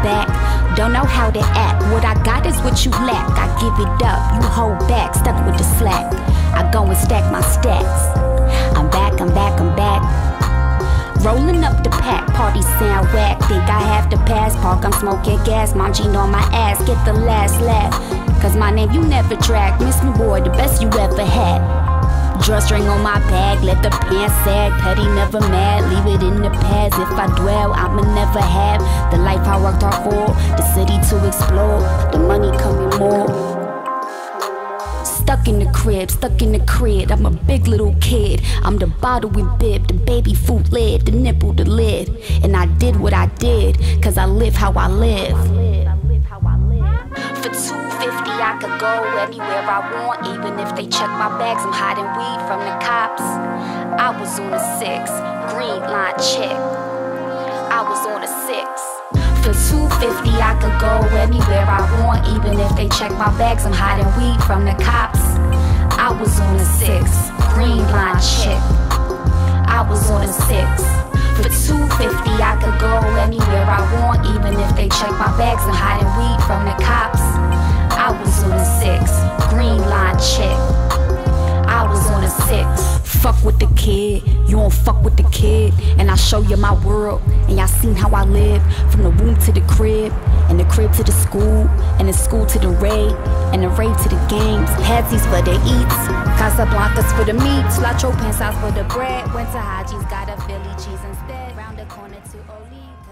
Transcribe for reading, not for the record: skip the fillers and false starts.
back. Don't know how to act. What I got is what you lack. I give it up, you hold back, stuck with the slack. I go and stack my stacks. I'm back, I'm back, I'm back. Rolling up the pack, party sound whack. Think I have to pass, park, I'm smoking gas. Mom Jean on my ass, get the last laugh. Cause my name you never track. Miss me boy, the best you ever had. Drawstring on my bag, let the pants sag. Petty, never mad, leave it in the past. If I dwell, I'ma never have the life I worked hard for, the city to explore, the money coming more. Stuck in the crib, I'm a big little kid. I'm the bottle with bib, the baby food lid, the nipple, the lid. And I did what I did, cause I live how I live. For $2.50 I could go anywhere I want. Even if they check my bags, I'm hiding weed from the cops. I was on a 6, green line check. I was on a 6. For $2.50 I could go anywhere I want. Even if they check my bags, I'm hiding weed from the cops. I was on a 6, green line check. I was on a 6. For $2.50 I could go anywhere I want. Even if they check my bags, I'm hiding weed from the cops. I was on a 6, green line check. I was on a 6. Fuck with the kid, you don't fuck with the kid. And I show you my world, and y'all seen how I live. From the womb to the crib, and the crib to the school, and the school to the rave, and the rave to the games. Hatsies for the eats, Casablancas for the meats, La Chopin sauce for the bread. Went to Haji's, got a Philly cheese instead. Round the corner to Oli.